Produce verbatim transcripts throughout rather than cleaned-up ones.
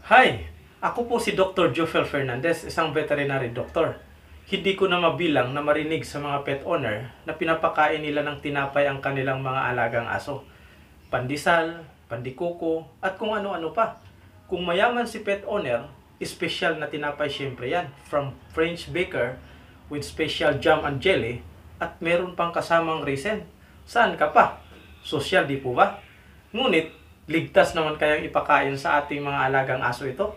Hi! Ako po si Doctor Jofel Fernandez, isang veterinary doctor. Hindi ko na mabilang na marinig sa mga pet owner na pinapakain nila ng tinapay ang kanilang mga alagang aso. Pandesal, pandikuko, at kung ano-ano pa. Kung mayaman si pet owner, special na tinapay syempre yan. From French baker with special jam and jelly at meron pang kasamang raisin. Saan ka pa? Sosyal di po ba? Ngunit, ligtas naman kayang ipakain sa ating mga alagang aso ito?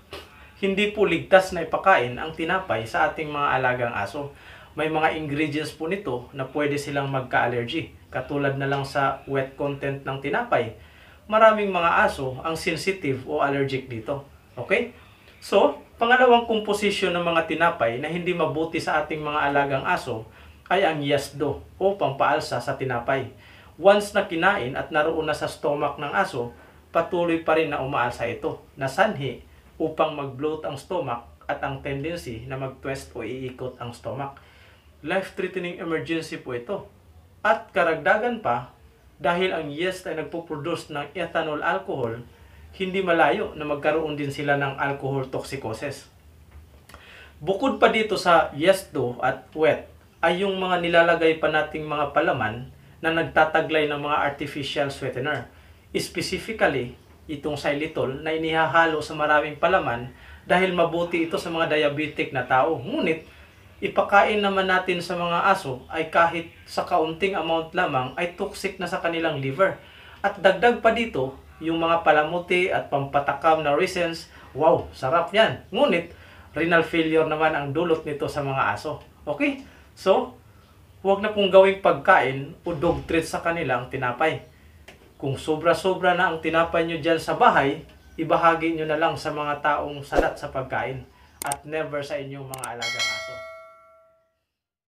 Hindi po ligtas na ipakain ang tinapay sa ating mga alagang aso. May mga ingredients po nito na pwede silang magka-allergy. Katulad na lang sa wet content ng tinapay. Maraming mga aso ang sensitive o allergic dito. Okay? So, pangalawang komposisyon ng mga tinapay na hindi mabuti sa ating mga alagang aso ay ang yasdo o pampaalsa sa tinapay. Once na kinain at naroon na sa stomach ng aso, patuloy pa rin na umaalsa ito, na sanhi upang mag-bloat ang stomach at ang tendency na mag-twist o iikot ang stomach. Life-threatening emergency po ito. At karagdagan pa, dahil ang yeast ay nagpo-produce ng ethanol alcohol, hindi malayo na magkaroon din sila ng alcohol toxicosis. Bukod pa dito sa yesto at wet, ay yung mga nilalagay pa nating mga palaman na nagtataglay ng mga artificial sweetener. Specifically, itong xylitol na inihahalo sa maraming palaman dahil mabuti ito sa mga diabetic na tao. Ngunit, ipakain naman natin sa mga aso ay kahit sa kaunting amount lamang ay toxic na sa kanilang liver. At dagdag pa dito, yung mga palamuti at pampatakam na raisins, wow, sarap yan. Ngunit, renal failure naman ang dulot nito sa mga aso. Okay? So, huwag na pong gawing pagkain o dog treat sa kanilang tinapay. Kung sobra-sobra na ang tinapay nyo dyan sa bahay, ibahagi nyo na lang sa mga taong salat sa pagkain at never sa inyong mga alagang aso.